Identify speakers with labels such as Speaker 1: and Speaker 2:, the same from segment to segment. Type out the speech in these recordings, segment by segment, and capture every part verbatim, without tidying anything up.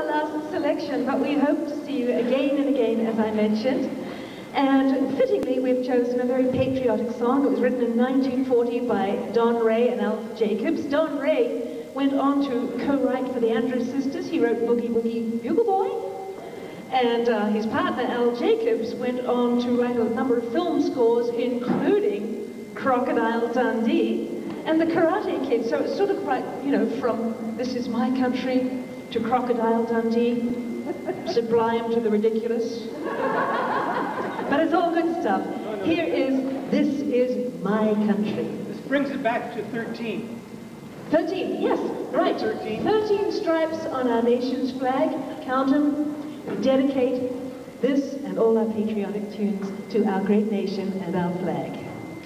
Speaker 1: our last selection, but we hope to see you again and again, as I mentioned. And fittingly, we've chosen a very patriotic song. It was written in nineteen forty by Don Raye and Raye Jacobs. Don Raye went on to co-write for the Andrews Sisters. He wrote Boogie Boogie Bugle Boy. And uh, his partner, Raye Jacobs, went on to write a number of film scores, including Crocodile Dundee and The Karate Kid. So it's sort of quite, you know, from This Is My Country to Crocodile Dundee, sublime to the ridiculous. But it's all good stuff. Here is This Is My Country.
Speaker 2: This brings it back to thirteenth.
Speaker 1: thirteen, yes, right.
Speaker 2: thirteen.
Speaker 1: thirteen stripes on our nation's flag. Count them. We dedicate this and all our patriotic tunes to our great nation and our flag.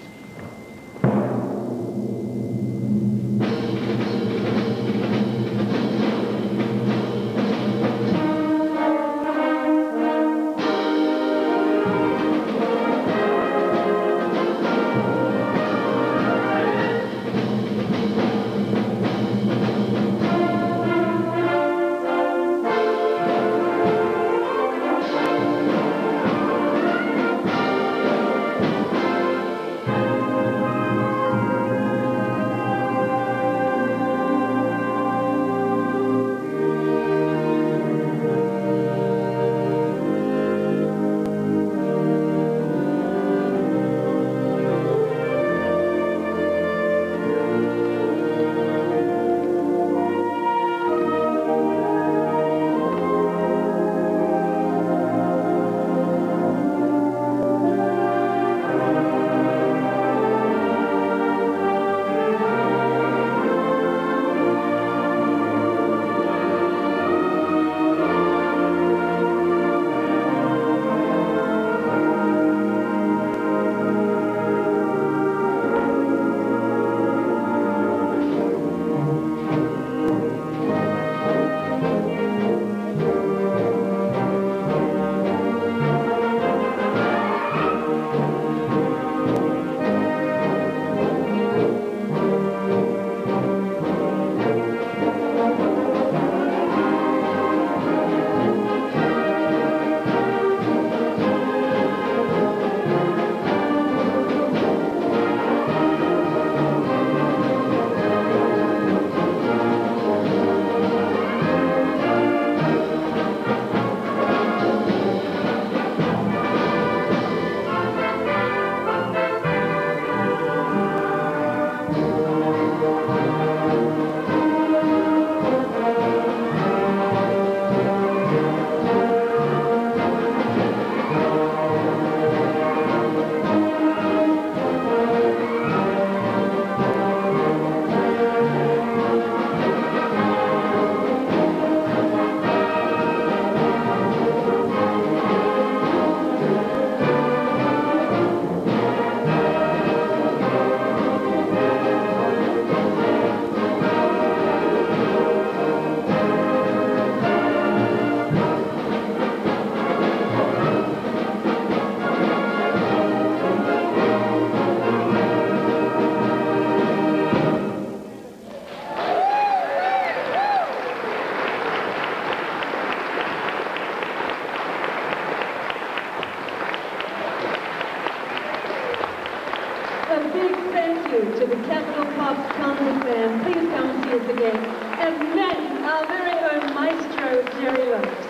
Speaker 1: To the Capital Pops concert band, please come and see us again. And then our very own maestro, Jerry Lopes.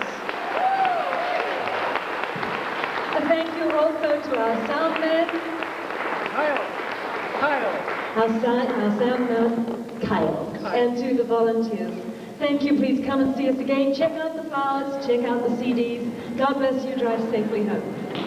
Speaker 1: A thank you also to our sound man,
Speaker 2: Kyle. Kyle.
Speaker 1: Our, sound, our sound man, Kyle. Kyle. And to the volunteers. Thank you. Please come and see us again. Check out the flowers, check out the C Ds. God bless you. Drive safely home.